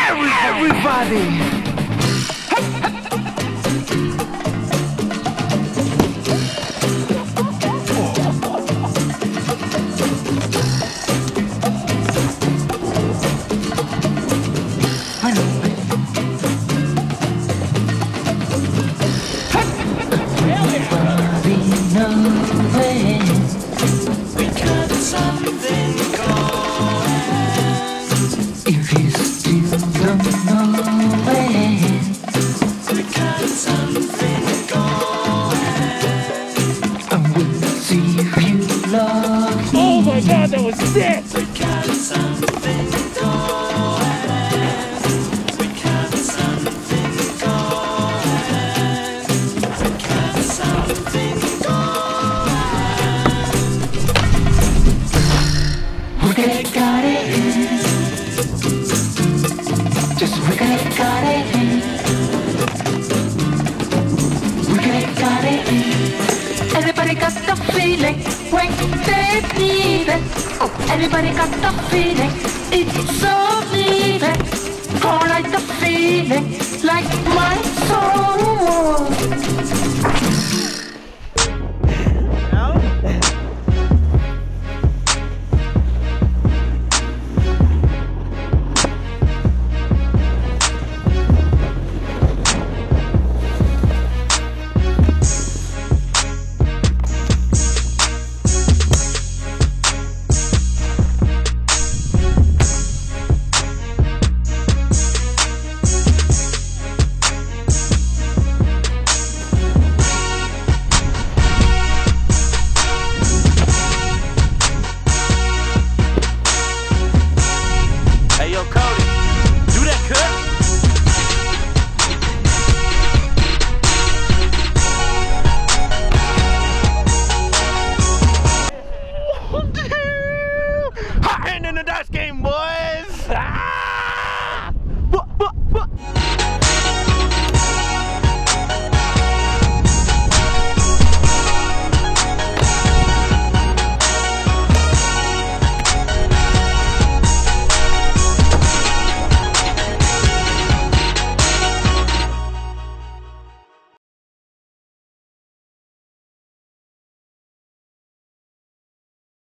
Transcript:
Everybody! That was sick! We got something going. We got something going. We got something going. We got it. Just we got it. We got it. Everybody got the feeling when they need it. Oh, everybody got the feeling, it's so leaving. Alright, the feeling, like my soul. Hot hand in the dust can.